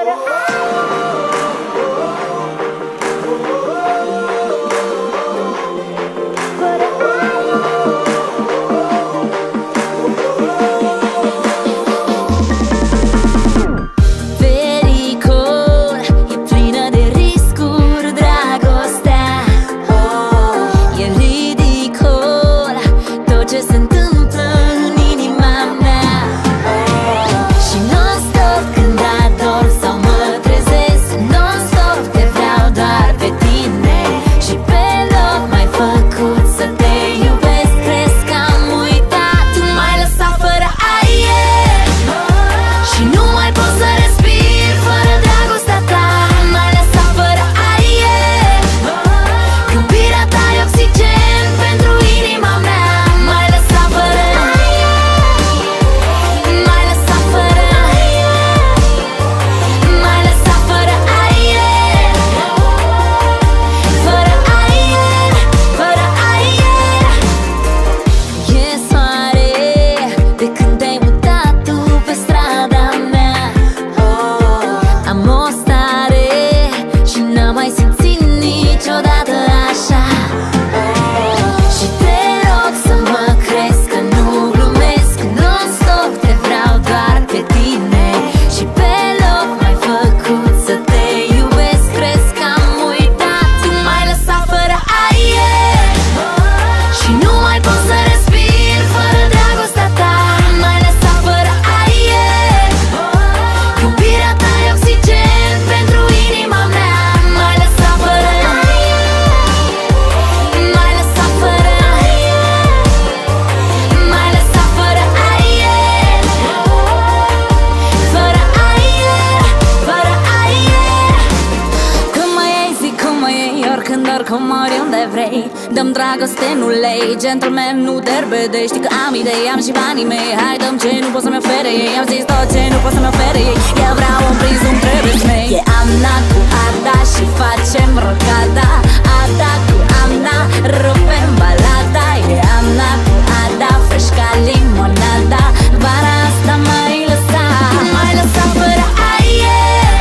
Dăm dragoste, nu lei, gentleman, nu derbede. Știi că am idei, am și banii mei. Hai dăm ce nu pot să-mi ofere ei. Am zis tot ce nu pot să-mi ofere ei. Eu vreau un prizm, trebuie smei. E Amna cu Ada și facem rocada. Ada cu Amna, rupem balada. E Amna cu Ada, fresh ca limonada. Vara asta mai lăsa, mai lăsa fără aer.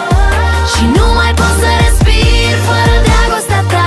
Și nu mai pot să respir fără dragostea ta.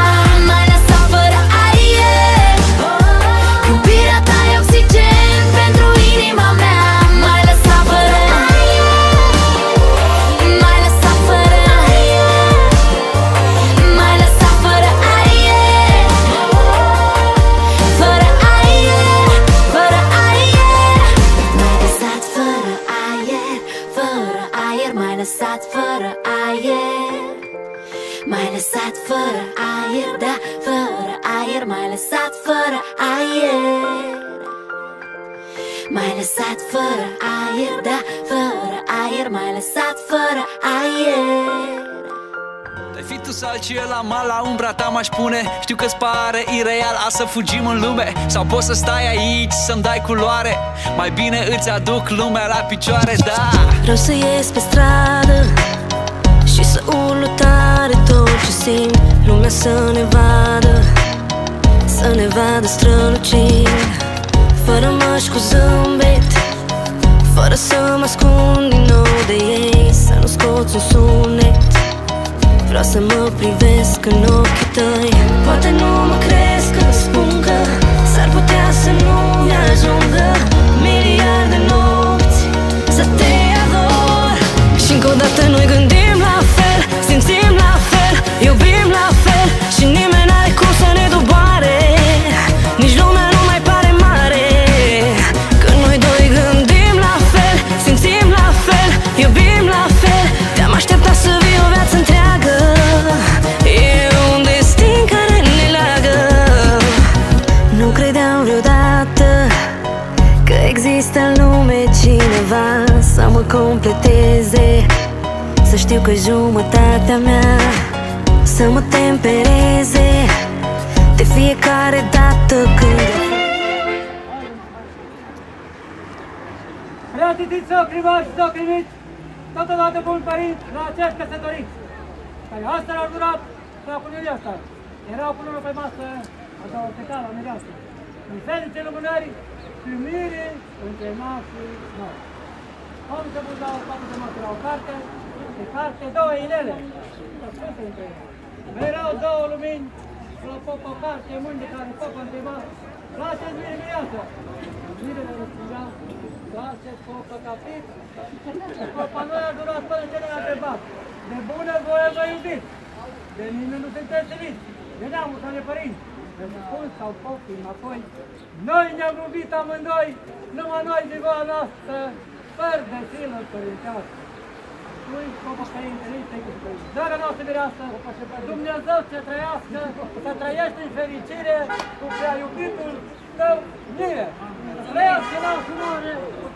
M-ai lăsat fără aer, da, fără aer. M-ai lăsat fără aer. M-ai lăsat fără aer, da, fără aer. M-ai lăsat fără aer. Ai fi tu sau altcineva mal la umbra ta m-aș pune. Știu că-ți pare ireal a să fugim în lume. Sau poți să stai aici să-mi dai culoare. Mai bine îți aduc lumea la picioare, da. Vreau să ies pe stradă și să urlu tare tot ce simt. Lumea să ne vadă, să ne vadă strălucind. Fără măști cu zâmbet, fără să mă ascund din nou de ei. Să nu scoți un sunet, vreau să mă privesc în ochii tăi. Poate nu mă crezi când spun că s-ar putea să nu-mi ajungă miliarde nopți să te ador. Și încă o dată noi gândim la fel, simțim la fel, iubim la fel. Și nimeni n-are cum să ne doboare, nici lumea nu mai pare mare. Când noi doi gândim la fel, simțim la fel, iubim la fel. Te-am așteptat să vii o viață întreagă, e un destin care ne leagă. Nu credeam vreodată că există în lume cineva să mă completeze. Să știu că jumătatea mea să mă tempereze de fiecare dată când Preasfințiți socrii voștri, socrii mici, totodată bun părinți la acești căsătoriți, care astăzi au durat sau cu nevasta. Erau cu unul pe masă, a doua pleca la nevastă. În felice lumânări, primire între nașii noi. Om să vă dau o capă de masă la o carte, de carte, două inele. Mereu două lumini, la popa carte, mâini de care popa întreba. Laseți mine viață. Mirele răspundea, laseți popa capit. Popa noi a durat până ce ne-a întrebat. De bună voie vă iubiți. De nimeni nu sunteți iubiți. De neamul sau de părinți. De spun sau popii înapoi. Noi ne-am iubit amândoi, numai noi ziua noastră, fără de silă părintească. Lui, popa părinteliște, Zara noastră mireasă, Dumnezeu să trăiască, să trăiești în fericire cu prea iubitul tău mire. Trăiască noastră mare!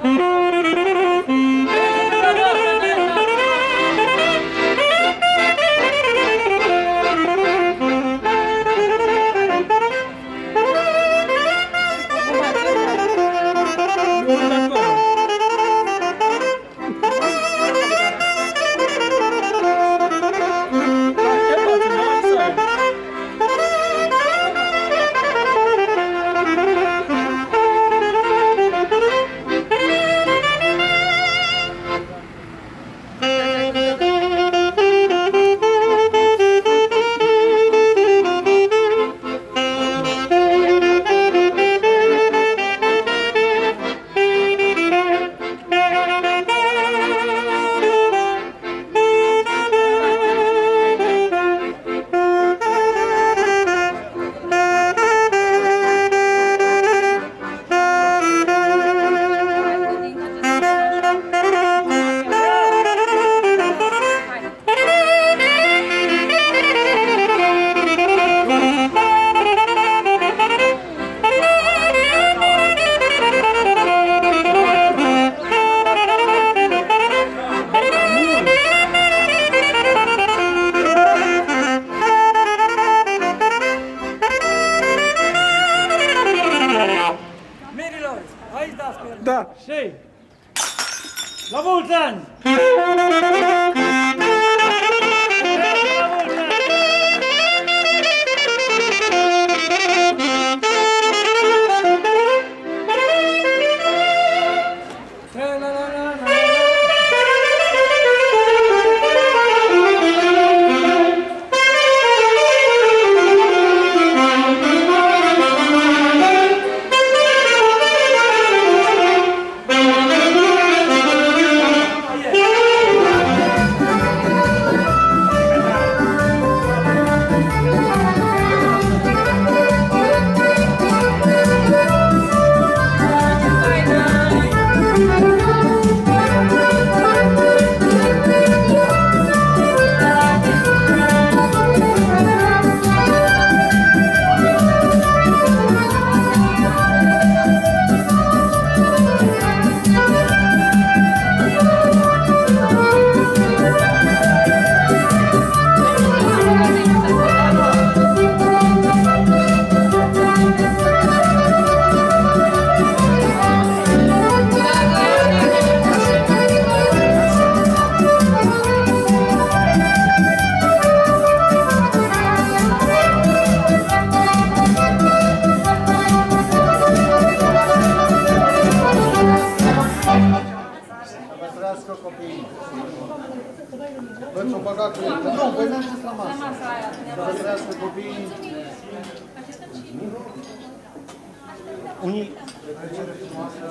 Da. Și la mulți ani! Vă-ți-o băga cu el. Nu, voi mergeți la masă. Să vă trăiască copiii. Unii... Petrecere frumoasă.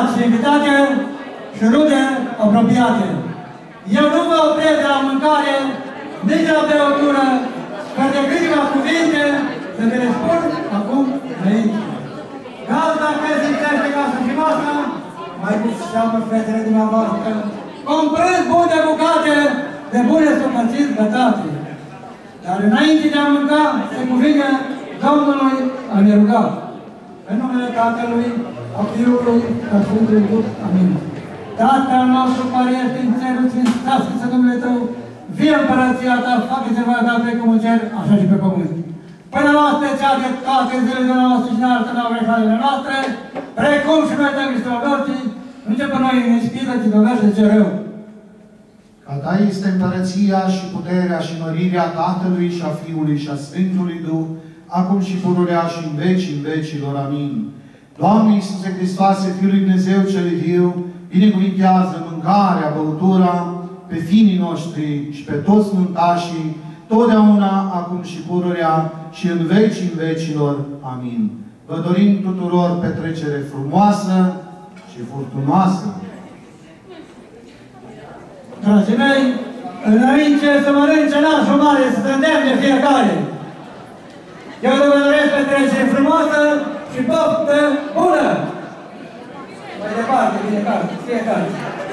invitați și invitate și rude apropiate. Eu nu vă opresc de la mâncare, nici de la băutură, că de câteva cuvinte să vi le spun acum înainte. Gazda care se înțește casă și masă, mai cu seamă fetele dumneavoastră, comprând bune bucate de bune sufățiți gătate. Dar înainte de a mânca, se cuvine Domnului a ne ruga. În numele Tatălui, a Fiului, a Sfântului Duh. Amin. Tatăl nostru care ești în cerul, sfințească-se numele Tău, vie împărăția Ta, facă-se voia Ta precum în cer, așa și pe pământ. Până noastră cea de toate zilele noastre și înaltă-ne greșelile noastre, precum și noi te-am Hristoverții, nu ce pe noi în ispită, ci dovește ce rău. A Ta este împărăția și puterea și mărirea Tatălui și a Fiului și a Sfântului Duh, acum și pururea și în vecilor. Amin. Doamne Iisuse Hristoase, Fiul lui Dumnezeu cel viu, binecuvintează mâncarea, băutura, pe fiii noștri și pe toți nuntașii, totdeauna, acum și pururea și în vecilor. Amin. Vă dorim tuturor petrecere frumoasă și furtunoasă. Dragii mei, înainte să mănânce nașul mare, să se îndemne fiecare. Eu vă doresc petrecere frumoasă și poftă bună! Mai departe, fiecare.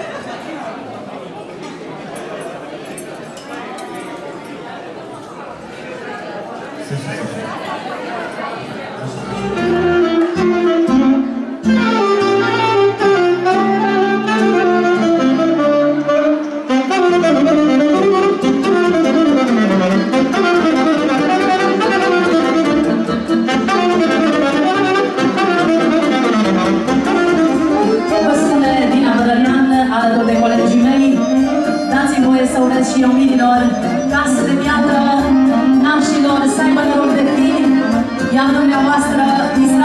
Și oamenilor, casă de viață, nașilor, să aibă noroc de fi, iar dumneavoastră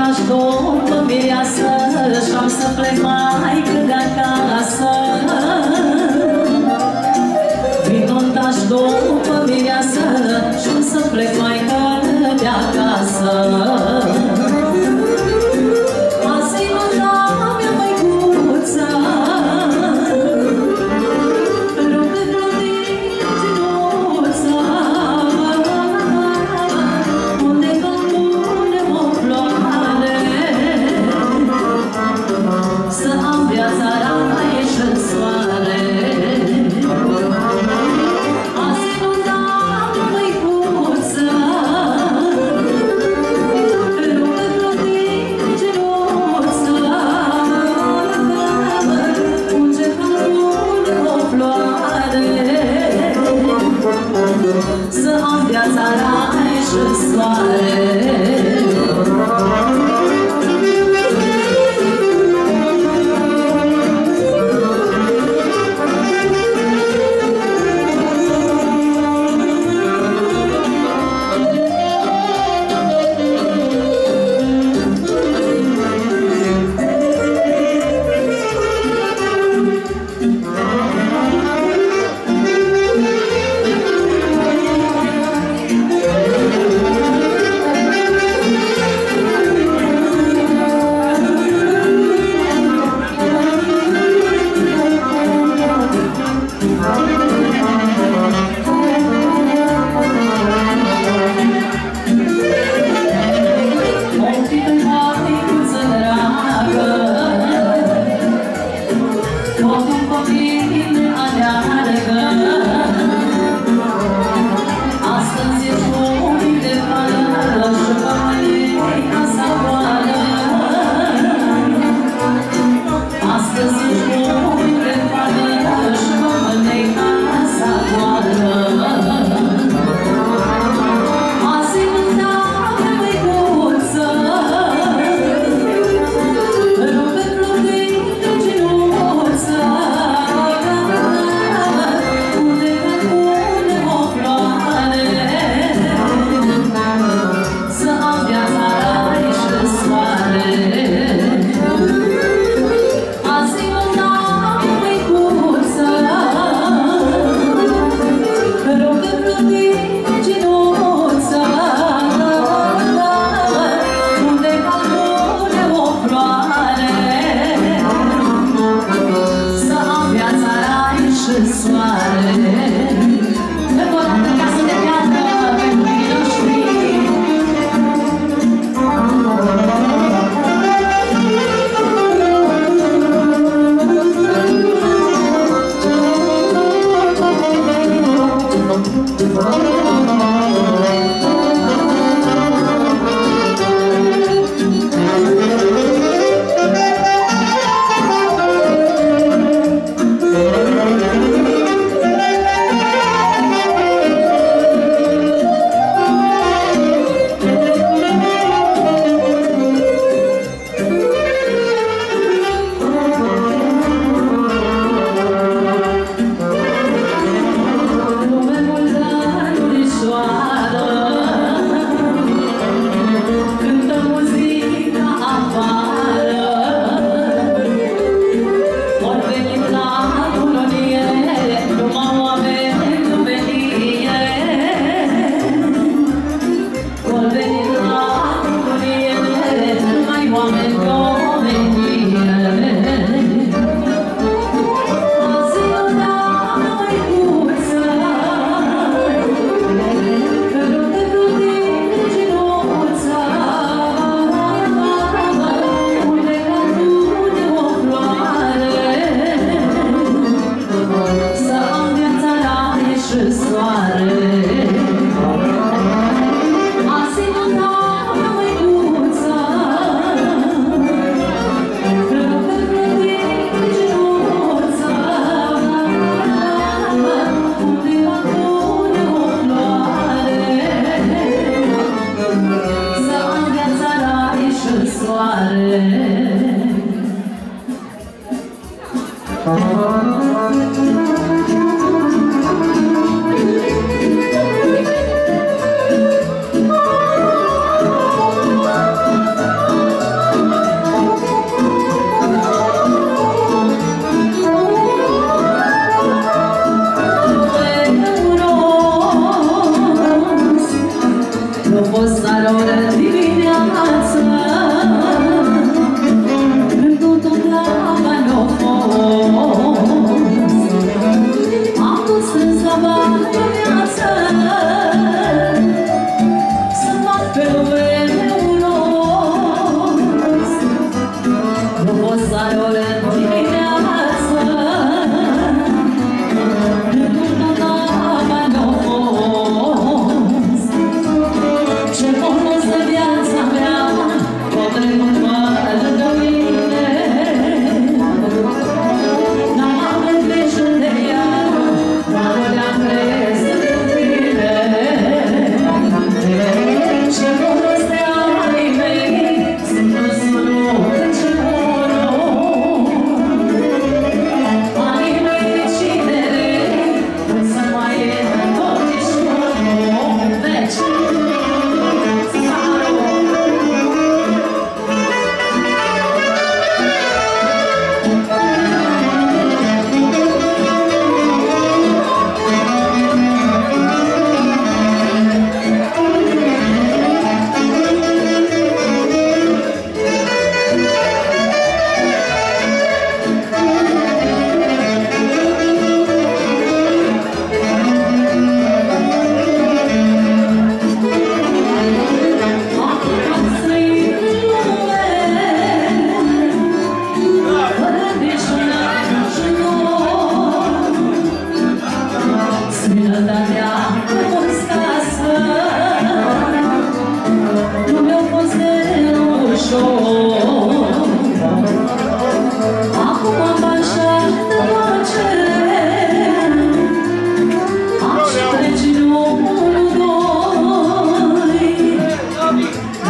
taci după mireasă și-am să plec mai când de acasă. Vino taci după mireasă și-am să plec mai când de acasă. Azi mă da mea măicuță, rugă clădincinuță, unde călcune o floare, să am viața rai și-n soare. Azi mă da mea măicuță, rugă clădincinuță, unde călcune o floare, să am viața rai și-n soare.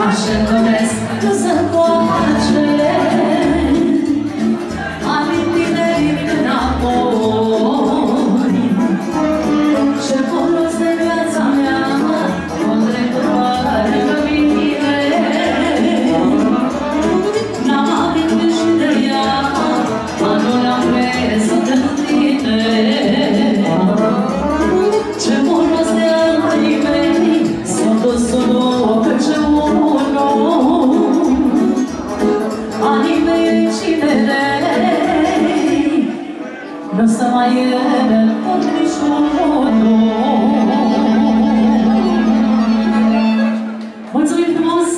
așa-mi doresc tu să încoace amintiri înapoi. Ce folos de viața mea o trecătoare pe mine, n-am amintit și de ea, nu l-am crezut în tine. Ce folos de ani mei s-au dus unul pe unul, anii mei cinerei nu se mai iene tot niciunul. Mulțumim frumos!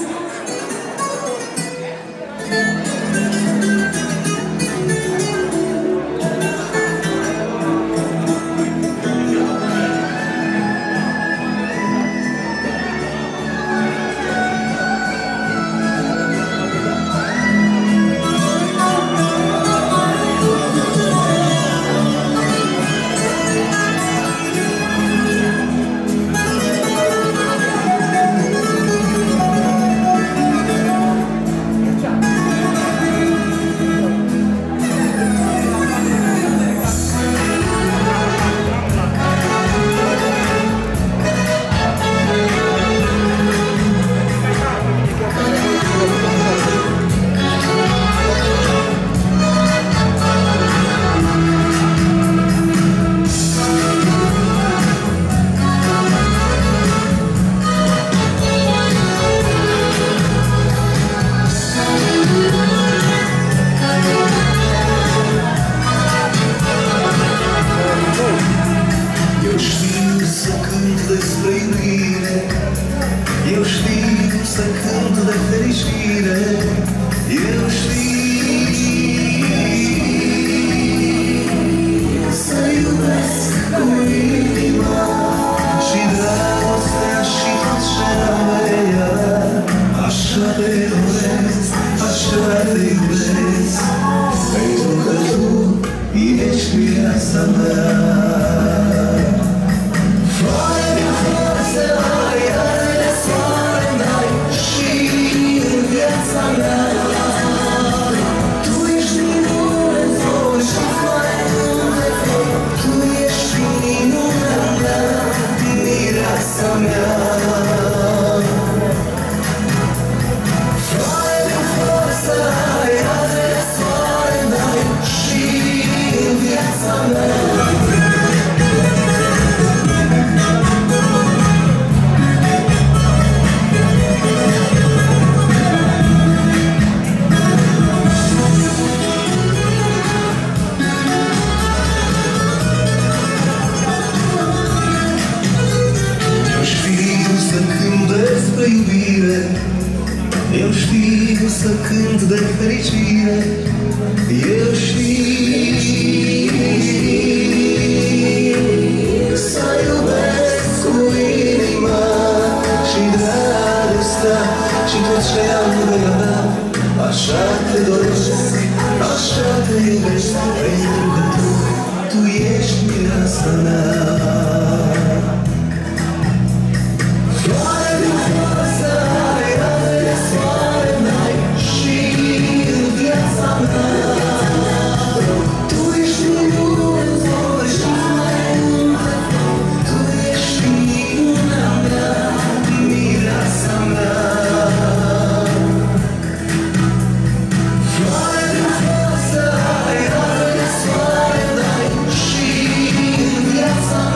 Eu știu să cânt de fericire, eu știu să iubesc cu inima și dragostea și tot ce am ea. Așa te doresc, așa te iubesc, pentru că tu ești viața mea. Eu știu să cânt de fericire, eu știu să iubesc cu inima și dragostea și tot ce am vrea. Așa te doresc, așa te iubesc, pentru că tu ești mireasa mea. Yes,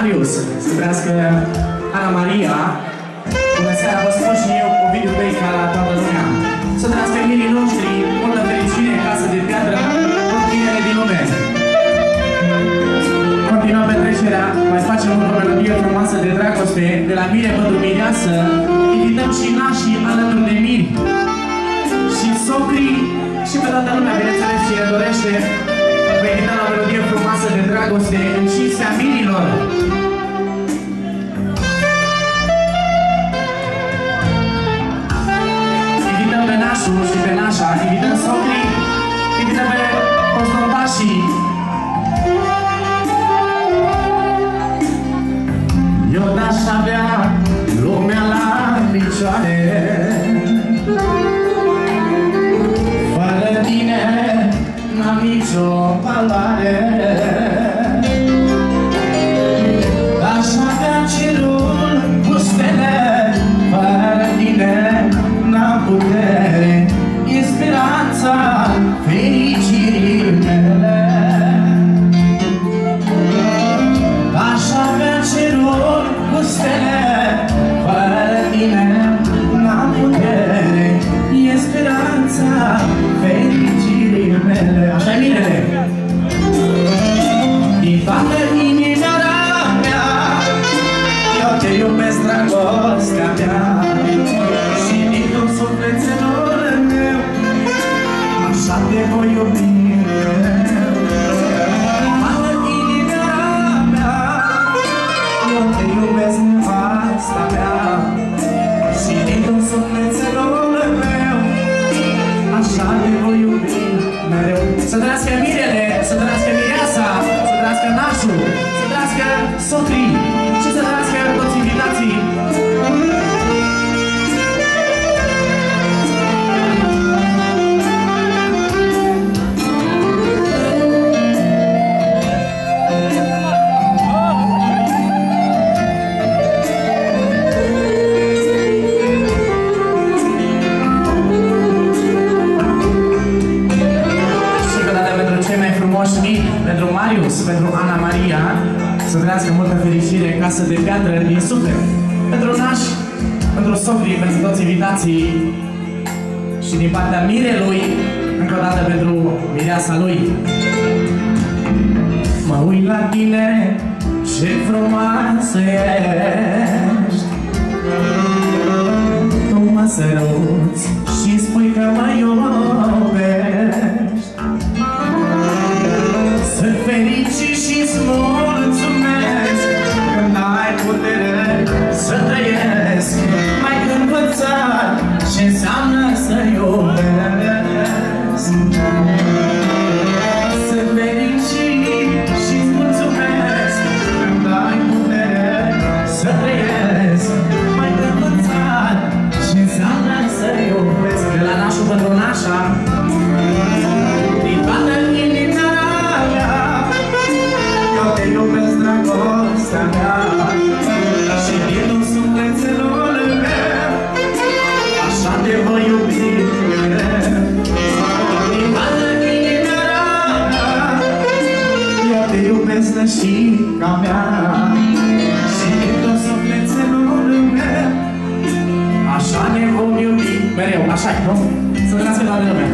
Marius, să trăiască Ana Maria. Bună seara, vă spun și eu Ovidiu Beica la toată lumea. Să trăiască mirii noștri, multă fericire în casă de piatră, tot binele din lume. Continuăm petrecerea, mai facem o melodie frumoasă de dragoste de la Mire pentru Mireasă. Invităm și nașii alături de miri și socrii și pe toată lumea, bineînțeles, cine dorește. Vă invităm la o melodie frumoasă de dragoste în cinstea mirilor. Invităm pe nașul și pe nașa, invităm socrii, invităm pe postoltașii. Eu n-aș avea lumea la picioare, fără tine n-am nicio valoare. Aș avea cerul cu stele, fără tine n-am putere. E speranța fericirii mele. Aș avea cerul cu stele, fără tine n-am putere. E speranța fericirii mele. Așa-i mirele. Din toată inima mea, eu te iubesc, dragostea mea, și din tot sufletelor meu, așa te voi iubi mereu. Din toată inima mea, eu te iubesc, nevasta mea, și din tot sufletelor meu, așa te voi iubi mereu. Să trăiască mirele, să trăiască mireasa, să trăiască nașul, să trăiască socrii și să trăiască toți invitații. Pentru Marius, pentru Ana Maria, să trăiască multă fericire în casă de piatră din suflet. Pentru nași, pentru socrii, pentru toți invitații și din partea mirelui, încă o dată pentru mireasa lui. Mă uit la tine, ce frumoasă ești. Tu mă săruți și spui că mă iubești. Sunt fericit și-ți mulțumesc când ai putere să trăiesc. M-ai învățat ce înseamnă să iubesc. Sunt fericit și-ți mulțumesc când ai putere să trăiesc. M-ai învățat ce înseamnă să iubesc. De la nașul pentru nașa, din toată inima mea, eu te iubesc, dragostea mea, și din tot sufletelor meu, așa te voi iubi mereu. Din toată inima mea, eu te iubesc, nășica mea, și din tot sufletelor meu, așa ne vom iubi mereu. Așa-i, nu? Să trăiască toată lumea.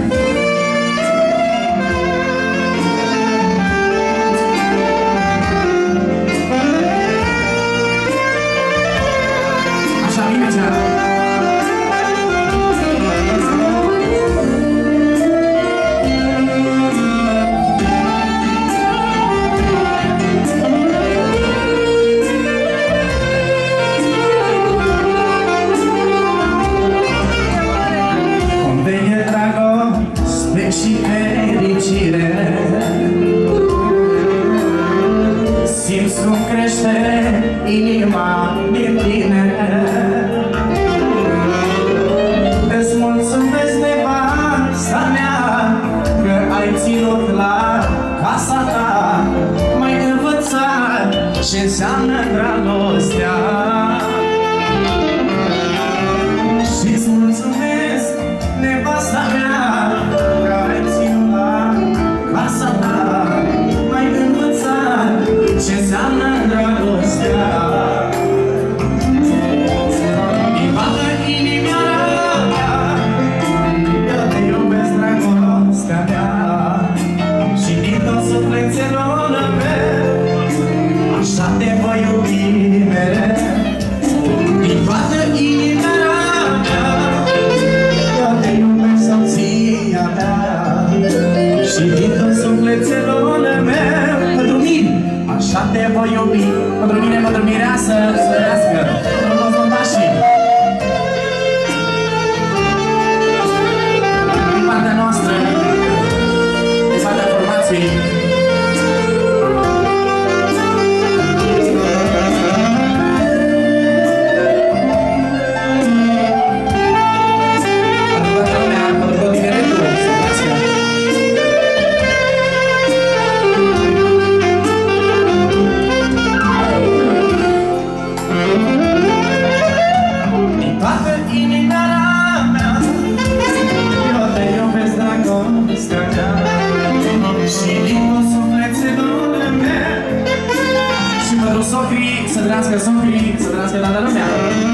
toată lumea!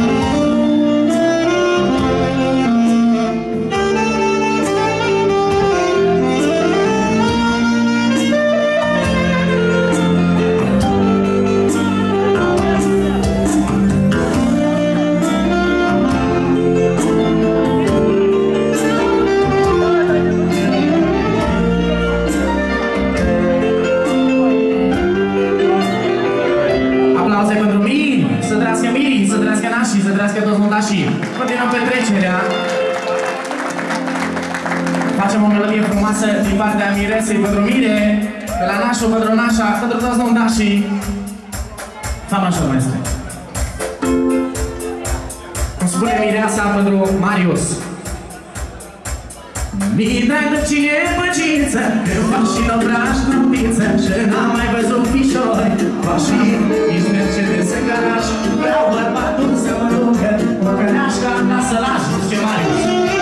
Continuăm petrecerea. Facem o melodie frumoasă din partea miresei pentru Mire, de la nașul pentru nașa, pentru toți nundașii. Fama și urmeste. Îmi spune mireasa pentru Marius. Mi-i dragă cine e băciță, că fac și nobraș grupiță și n-am mai văzut fișori. Mașini, nici Mercedes în garaj, vreau bărbatul să mă ducă, mă căneașca, n-a să lași, zice Marius.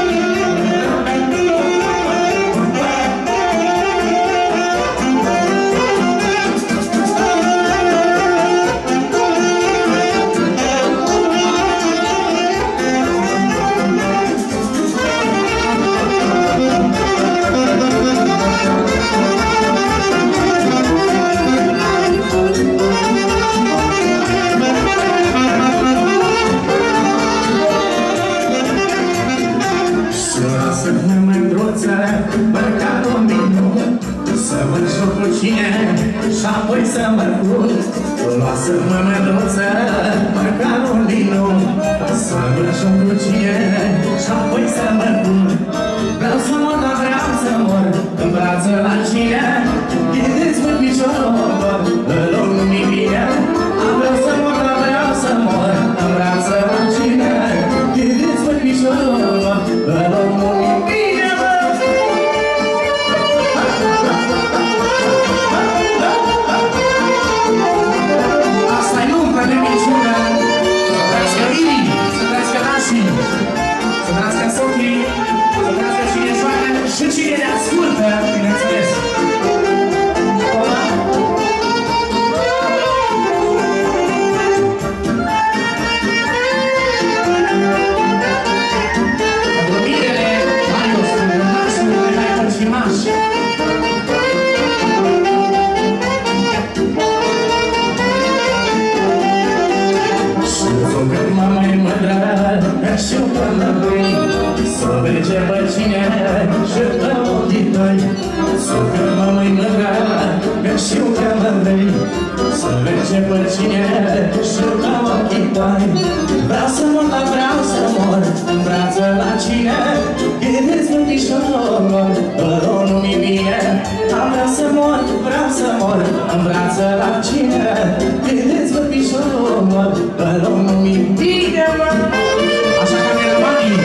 Să mă joc cu cine și apoi să mă pun. Lasă-mă mândruță, măcarul din nou. Să mă joc cu cine și apoi să mă pun. Vreau să mor, dar vreau să mor în brață la cine. Gândeți pe piciorul, îl luăm nu-mi bine. Vreau să mor, dar vreau să mor în brață la cine. Gândeți pe piciorul, îl luăm nu-mi bine. Să trăiască Sofii, să trăiască cine joacă și cine ne ascultă, bineînțeles. Pentru Mirele, Marius, pentru nașul, pentru mai părcimaș. Și-o că mă mai mândră, și-o că mă vrei, să vege pe cine și pe ochii tăi. Și-o că mă mai mândră, și-o că mă vrei, să vege pe cine și pe ochii tăi. Vreau să mor, dar vreau să mor în brață la cine. Gândeți în pișorul, rău nu-mi bine. Vreau să mor, vreau să mor în brață la cine. Gândeți în pișorul, rău nu-mi bine. Așa că mi-e rămanii.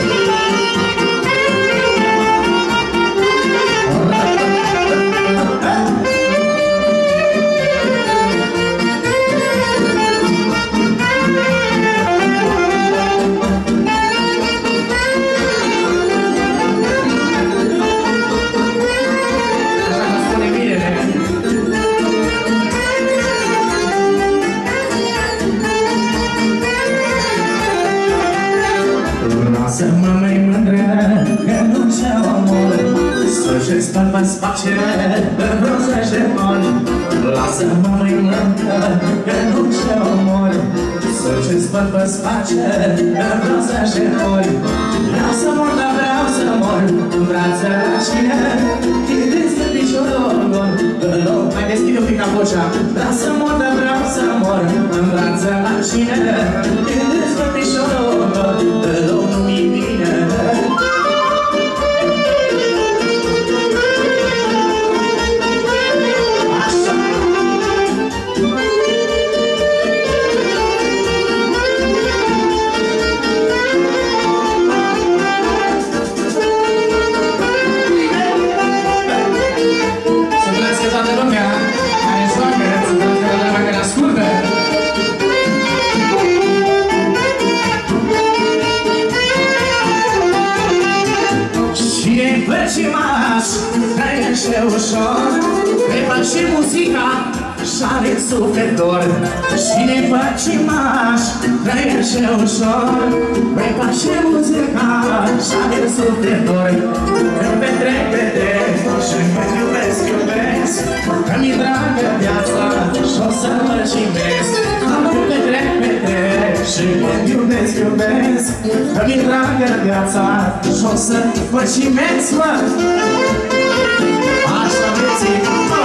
Să mă mai mândră, că nu ce-o amor, să-și spală space de roze și mori. Lasă-mă mai mândră, că nu ce-o amor, să-și spală space de roze și mori. Vreau să mor, dar vreau să mor în brață la cine. Gândeți pe piciorul gol, mai deschide un pic ca vocea. Vreau să mor, dar vreau să mor în brață la cine. Gândeți pe piciorul gol, nu-mi bine. Așa. Să trăiască toată lumea care joacă, să trăiască toată lumea care ascultă. Și-i părcimaș, trăiește ușor, îi fac și muzica și așa-ne suflet dor și ne păcimaș, trăiește ușor. Îmi place muzica, așa-ne suflet dor. Îmi petrec, petrec și când iubesc, iubesc, că-mi dragă viața și-o să mă cimesc. Îmi petrec, petrec și când iubesc, iubesc, că-mi dragă viața și-o să mă cimesc, mă. Așa vieții, mă.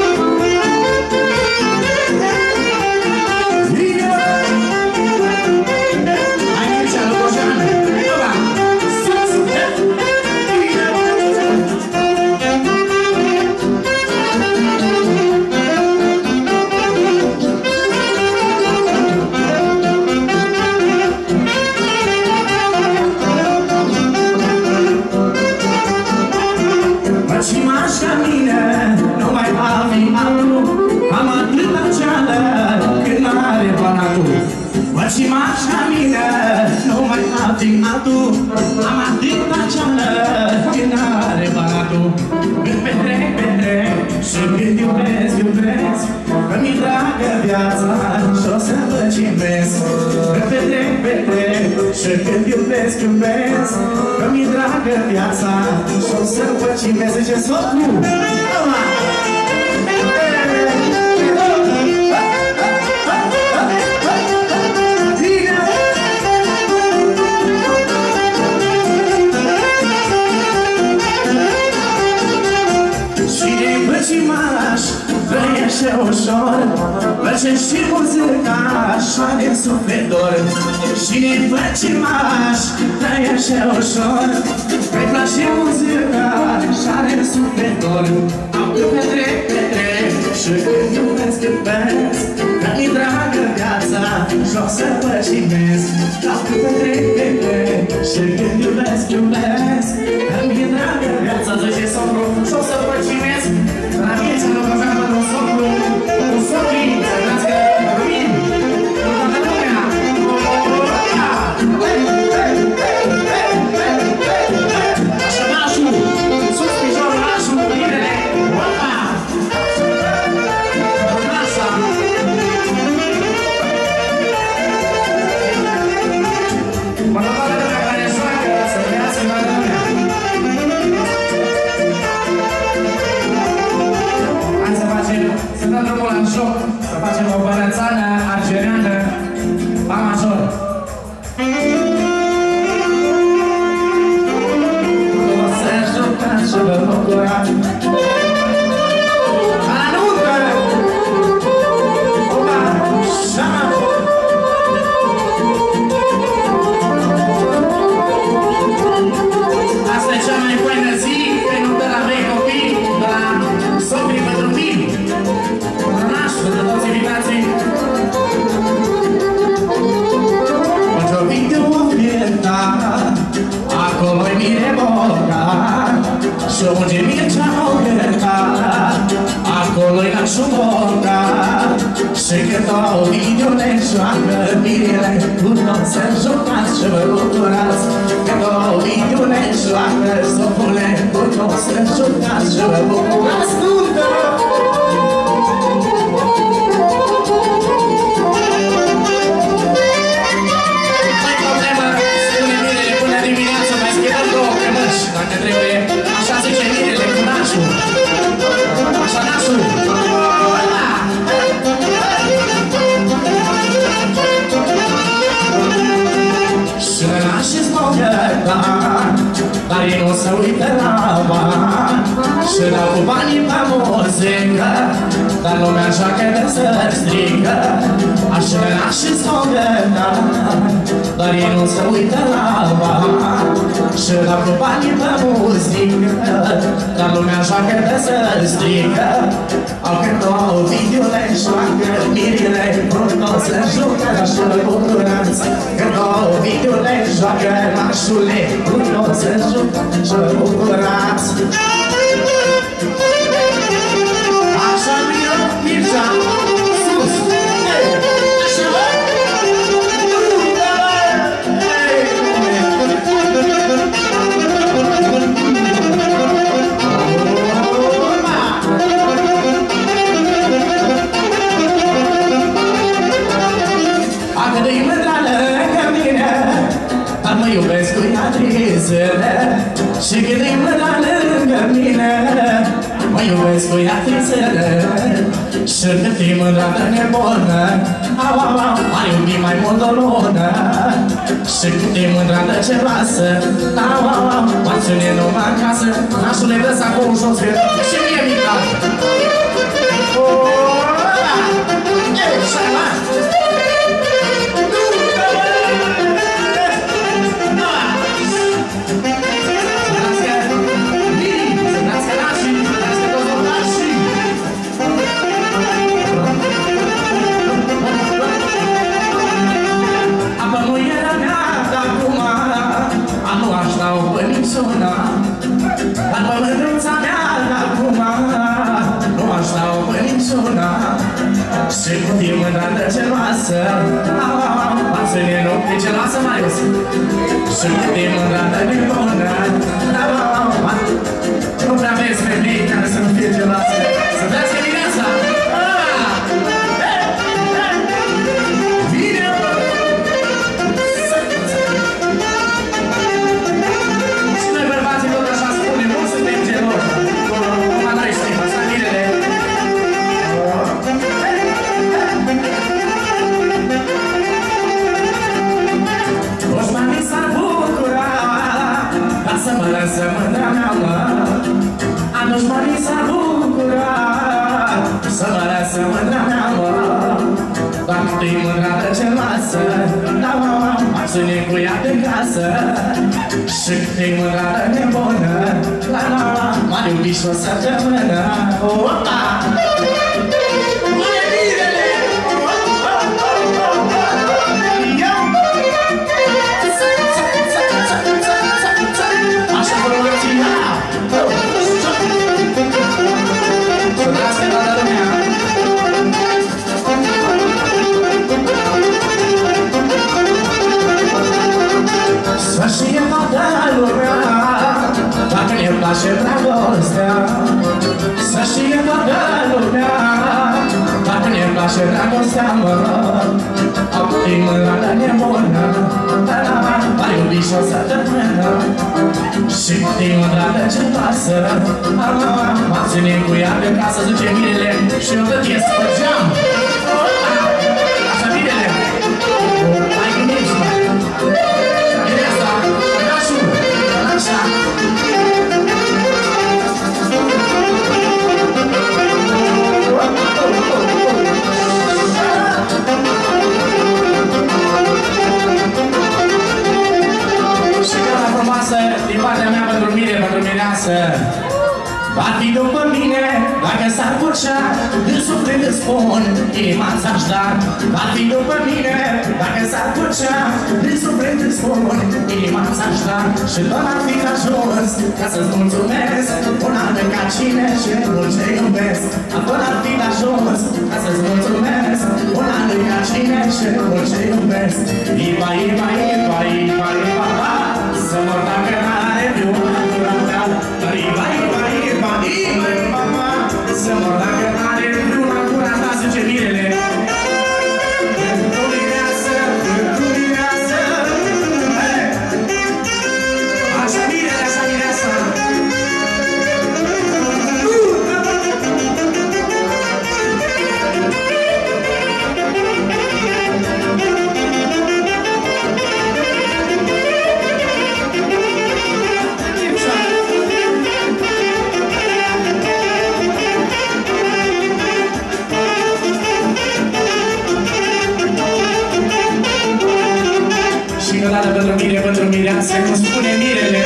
Și mașa mine, nu mai ating altul, am atâta ceală, când are banatul. Când petrec, petrec și când iubesc, iubesc, că-mi dragă viața și-o să vă cimesc. Când petrec, petrec și când iubesc, iubesc, că-mi dragă viața și-o să vă cimesc. Zice socul! Trăiește ușor, plăcește muzica, așa-ne suflet dor. Și ne păcimaș, trăiește ușor, îi place muzica, așa-ne suflet dor. Am că petrec, petrec și când iubesc, iubesc, că-mi dragă viața și-o să vă cimesc. Am că petrec, petrec și când iubesc, iubesc, că-mi dragă viața, zice socru, și-o să vă cimesc. La vieța nu vă vreau un socru, un socrii, să dați că rămânim, cu toată lumea. Așa nașul, sus piciorul nașul, binele, opa! Nașa! Până toată lumea care joacă, să vedească toată lumea. Să dăm drumul la joc, să facem o bănățană argeriană, fa major. O să jucați și vă bucurați. Anuncă! Opa! Șama! Asta e cea mai bună zi, pe nu de la mei copii, de la socrii pentru mine. Pentru toți invitații. Faccio video fiesta, acolo-i mire boca, și unde mergeam verca, acolo-i nașul boca, și când o video le joacă mirele, cu toți să jucați și vă bucurați. Când o video le joacă socule, cu toți să jucați și vă bucurați. Ascultă! Dacă trebuie, așa zice mirele cu nașul. Așa nașul. Și nașii-s bogăta, dar ei nu se uită la bani. Și dau cu banii pe muzică, dar lumea joacă de să-l strică. Așa nașii-s bogăta, dar ei nu se uită la bani. Și dau cu banii pe muzică, dar lumea joacă de să-l strică. Au când o video-le joacă mirile, frumos se jucă și vă bucurați. Când o video-le joacă nașule, frumos se jucă și vă bucurați. Așa Miro, Mircea, sus! Așa vă! fetițele și când e mâna lângă mine mă iubesc cu ea fițele și când e mâna nebună au, au, au, m-ar iubi mai mult o lună și când e mâna geloasă au, au, au, m-ar ține numai acasă nașule dă-ți acum jos și mie mica Dar pe mândruța mea acum nu aș da-o pe niciuna și cu timp mândră geloasă m-a ține nu e geloasă Marius și cu timp mândră nebună nu prea vezi femei care să nu fie geloase să trăiască viața să mă lăsă mândra mea, mă atunci mării s-ar bucura să mă lăsă mândra mea, mă doar nu-i mândra de geloasă da, mă, m-ar ține cu ea de casă și cât-i mândra de nebună la, la, la, m-ar iubi și o săptămână opa! Să știe toată lumea dacă ne place dragostea să știe toată lumea dacă ne place dragostea, mă apoi mâna de nebună m-ar iubi și o săptămână și cât-i mândra de geloasă m-ar ține cu ea de casă, zice Mirele și eu de tie spărgeam așa Mirele hai gândim-și mă așa și cana frumoasă din partea mea pentru mine, pentru mireasă va fi după mine dacă s-ar putea din suflet îți spun inima ți-aș da va fi după mine dacă s-ar putea din suflet îți spun inima ți-aș da și tot ar fi ajuns ca să-ți mulțumesc un an ca cine și mult ce iubesc tot ar fi ajuns ca să-ți mulțumesc un an ca cine și mult ce iubesc Iba, Iba, Iba, Iba, Iba, Iba să mor dacă n-are viuna curată dar Iba, Iba, Iba, Iba, Iba, Iba să mor dacă n-are viuna curată zice Mirele așa Mirele, așa Mireasa și o dată pentru mine, pentru Mireasa, cum spune Mirele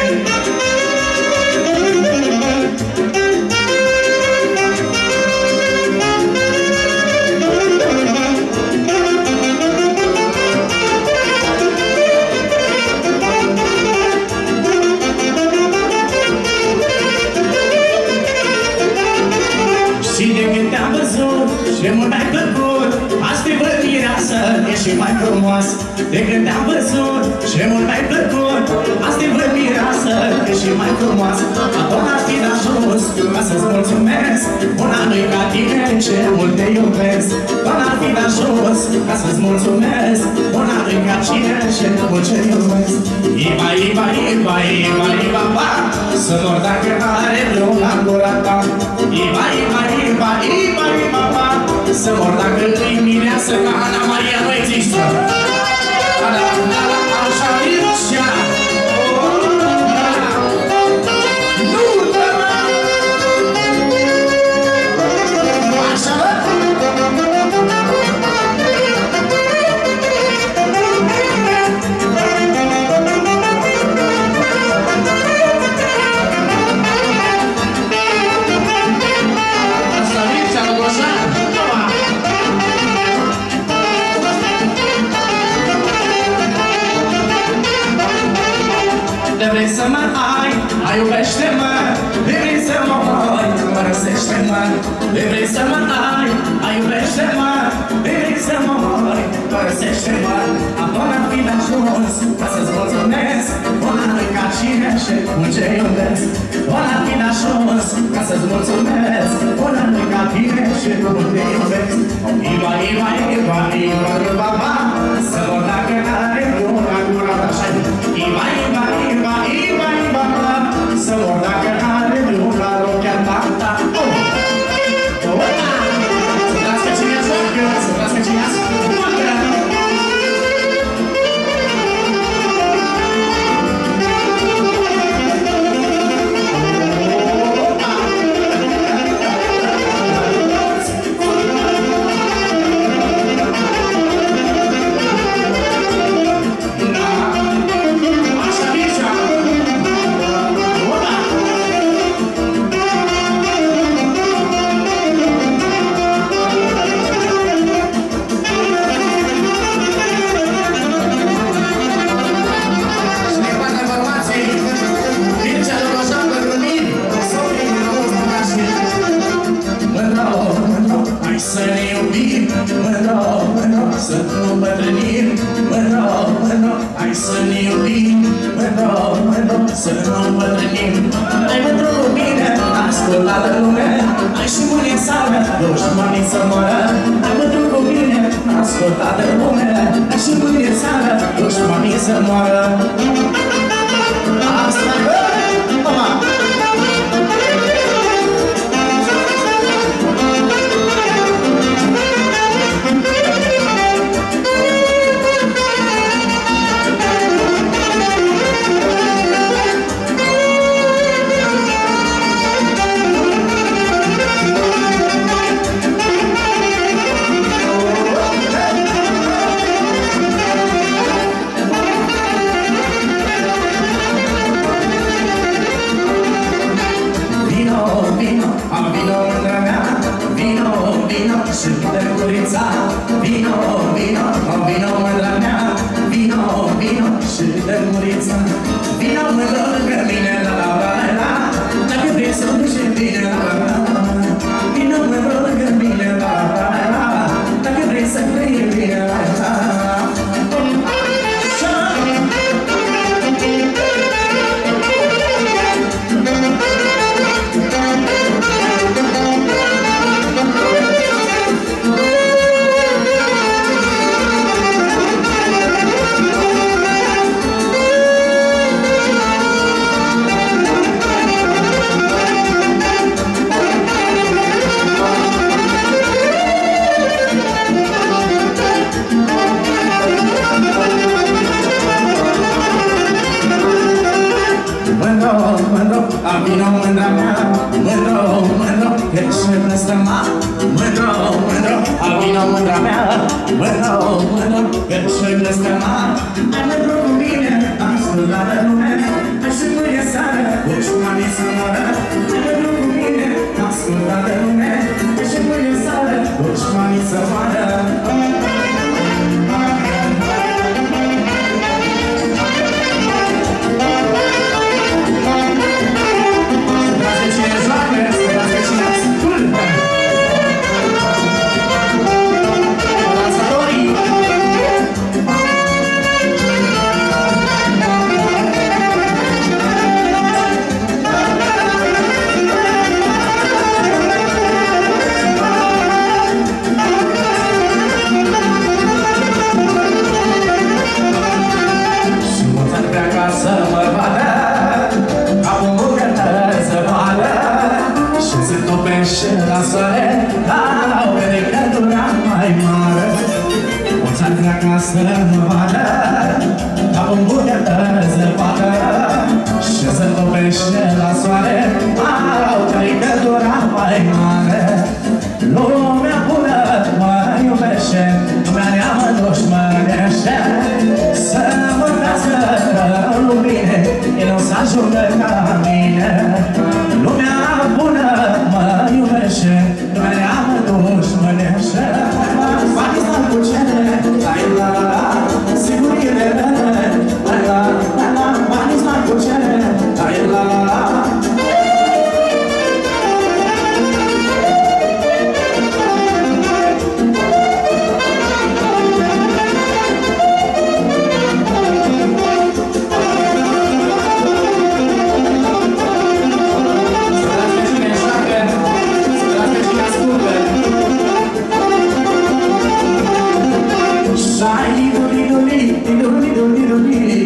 și de când te-am văzut și de mult mi-ai plăcut azi te văd Mireasă, ești și mai frumos de când te-am văzut și de mult mi-ai plăcut azi te văd Mireasă, ești și mai frumos tot ar fi ajuns ca să-ți mulțumesc una nu-i ca tine ce mult te iubesc tot ar fi ajuns ca să-ți mulțumesc una nu-i ca cine ce mult ce iubesc Iba, Iba, Iba, Iba, să mor dacă are vreuna gura ta. Iba, să mor dacă îi mireasă ca Ana Maria nu există. Așa Mircea. Vrei să mă ai, iubește-mă. Vrei să mă ai, părăsește-mă. Vrei să mă ai, iubește-mă. Vrei să mă ai, părăsește-mă. Apoi am fi de ajuns ca să-ți mulțumesc. Până ca cine și cu ce iubesc. Până am fi de ajuns ca să-ți mulțumesc. Până ca cine și cu ce iubesc. Iba, să mor dacă n-are una gura ta. Iba, să mor dacă are luna rochea ta. Să trască cine joacă, să trască cine ascultă. Să ne iubim, să nu îmbătrânim. Hai să ne iubim, să nu îmbătrânim. Hai mândru cu mine, ascultă lume. Hai și mâine seară, dușmanii să moară. Hai mândru cu mine, ascultă lume. Hai și mâine seară, dușmanii să moară. Asta e, mama! Și de curița, vino, mândra mea. Vino, și de curița. Vino, mândra lângă mine, la la la la la. Dacă vrei să duci bine, la la la la. Vino, mândra lângă mine, la la la la. Dacă vrei să trăi bine, la la la la. Vino mândra mea, mândro, că și blestema. Mândro, vino mândra mea, mândro, că și blestema. Hai mândru cu mine, ascultă lume. Hai și mâine seară, dușmanii să moară. Hai mândru cu mine, ascultă lume. Hai și mâine seară, dușmanii să moară.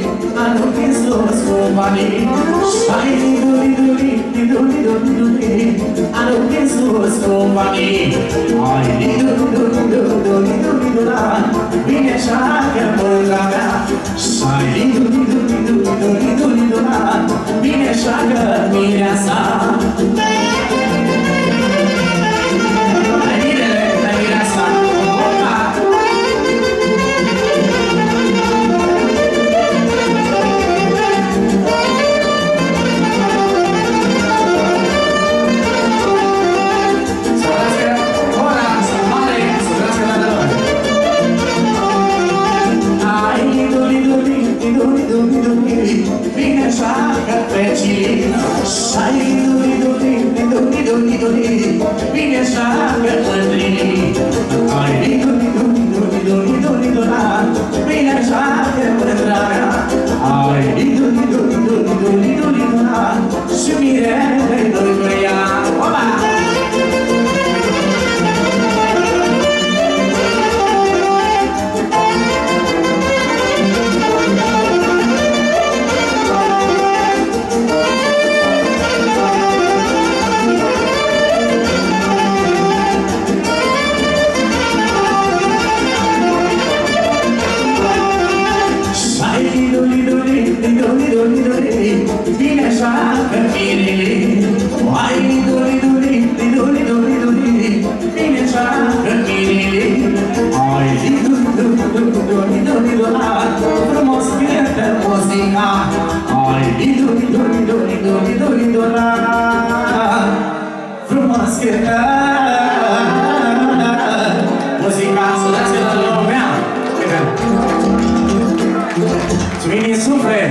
hanno chiesto scopani. Shiny duri duri duri duri duri, hanno chiesto scopani. Ai duri duri duri duri duri duri, viene sciacca morgaga. Shiny duri duri duri duri duri duri, viene sciacca mirasa. Vine sciacca pecili, sai duri duri duri duri duri, vine sciacca pecili, ai duri duri duri duri duri duri, vine sciacca pecili, ai duri duri duri duri duri duri, si mi rende noi preiamo. Vine sciacca mirili, ai duri duri duri duri duri, vine sciacca mirili, ai duri duri duri duri duri, frumos cântă muzica, ai duri duri duri duri duri duri, frumos cântă muzica, să dați la lumea. Să vine suflet.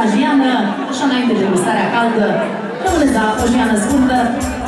jiană, așa înainte de gustarea caldă. Rămâneți la o jiană scurtă.